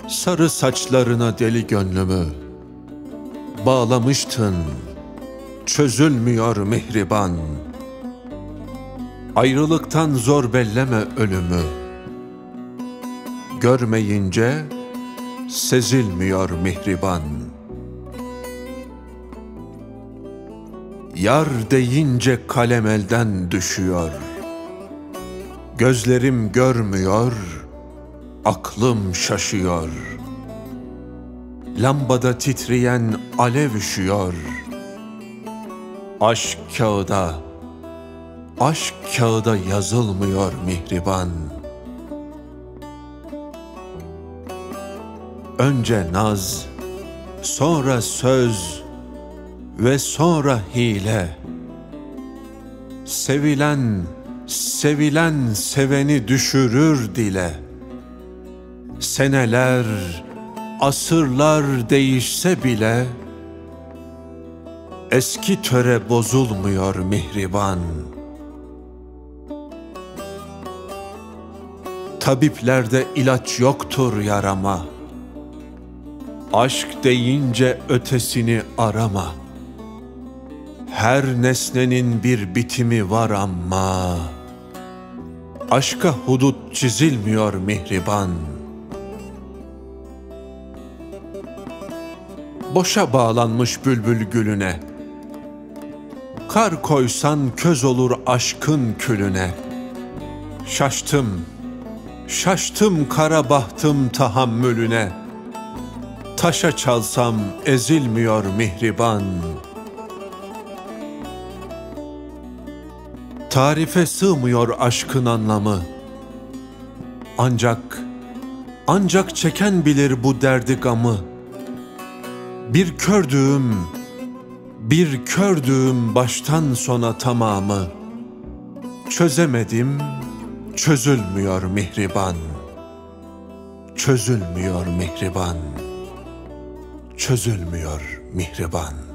Sarı saçlarına deli gönlümü bağlamıştın, çözülmüyor mihriban. Ayrılıktan zor belleme ölümü, görmeyince sezilmiyor mihriban. Yar deyince kalem elden düşüyor, gözlerim görmüyor, aklım şaşıyor. Lambada titreyen alev üşüyor. Aşk kağıda yazılmıyor mihriban. Önce naz, sonra söz ve sonra hile. Sevilen seveni düşürür dile. Seneler, asırlar değişse bile eski töre bozulmuyor mihriban. Tabiplerde ilaç yoktur yarama. Aşk deyince ötesini arama. Her nesnenin bir bitimi var ama aşka hudut çizilmiyor mihriban. Boşa bağlanmış bülbül gülüne, kar koysan köz olur aşkın külüne. Şaştım kara bahtım tahammülüne. Taşa çalsam ezilmiyor mihriban. Tarife sığmıyor aşkın anlamı. Ancak çeken bilir bu derdi gamı. Bir kördüğüm baştan sona tamamı. Çözemedim, çözülmüyor mihriban. Çözülmüyor mihriban. Çözülmüyor mihriban.